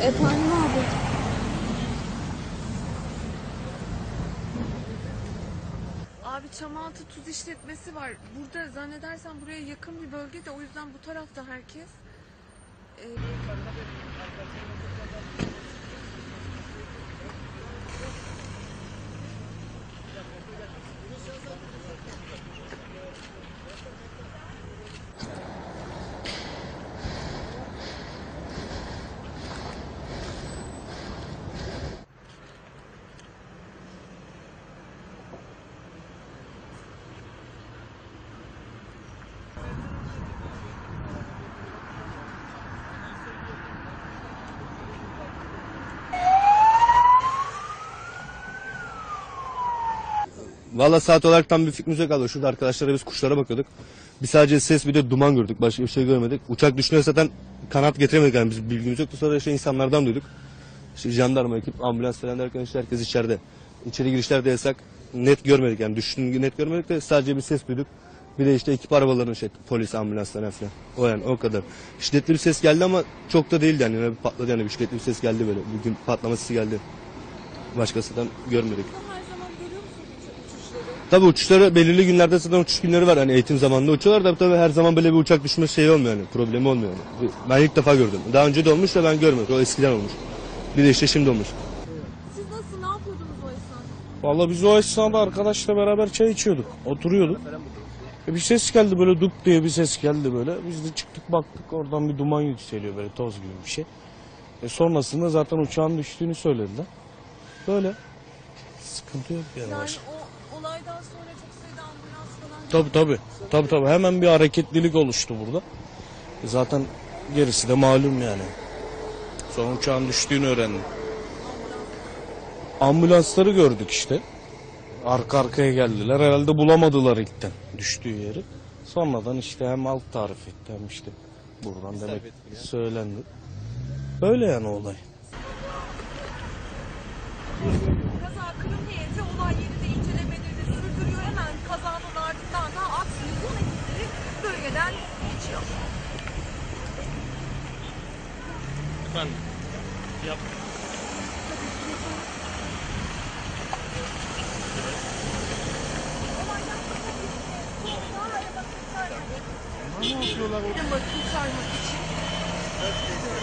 Efendim abi. Abi Çamlıaltı Tuz İşletmesi var. Burada zannedersem buraya yakın bir bölge de o yüzden bu tarafta herkes. Valla saat olarak tam bir fikrimiz yok abi. Şurada arkadaşlara biz kuşlara bakıyorduk. Bir sadece ses bir de duman gördük. Başka bir şey görmedik. Uçak düşünüyor zaten kanat getiremedik yani biz bilgimiz yoktu. Sonra işte insanlardan duyduk. İşte jandarma ekip, ambulans falan derken işte herkes içeride. İçeri girişler de yasak. Net görmedik yani düştüğünü net görmedik de sadece bir ses duyduk. Bir de işte ekip arabaların şey polis ambulanslar falan. O yani o kadar. Şiddetli bir ses geldi ama çok da değildi yani. Bir patladı yani bir şiddetli bir ses geldi böyle. Bugün patlama sesi geldi. Başkasından görmedik. Her zaman görüyor musunuz uçuşları? Tabii uçuşları belirli günlerde zaten uçuş günleri var. Hani eğitim zamanında uçuyorlar da tabii her zaman böyle bir uçak düşme şeyi olmuyor yani. Problemi olmuyor yani. Ben ilk defa gördüm. Daha önce de olmuş da ben görmedim. O eskiden olmuş. Bir de işte şimdi olmuş. Siz nasıl, ne yapıyordunuz o esnada? Vallahi biz o esnada arkadaşla beraber çay içiyorduk. Oturuyorduk. Bir ses geldi böyle dup diye bir ses geldi böyle. Biz de çıktık baktık oradan bir duman yükseliyor böyle toz gibi bir şey. Sonrasında zaten uçağın düştüğünü söylediler. Böyle sıkıntı yok yani. Yani o olaydan sonra çok sayıda ambulans falan... Tabii. Hemen bir hareketlilik oluştu burada. Zaten gerisi de malum yani. Sonra uçağın düştüğünü öğrendim. Ambulansları gördük işte. Arka arkaya geldiler. Herhalde bulamadılar ilkten düştüğü yeri. Sonradan işte hem alt tarif etti hem işte buradan demek söylendi. Böyle yani olay. Kaza kırım heyeti olay yerinde incelemelerini sürdürüyor. Hemen kazanın ardından da aksiyon ekipleri bölgeden geçiyor. Efendim? Yap. Kurtarmak için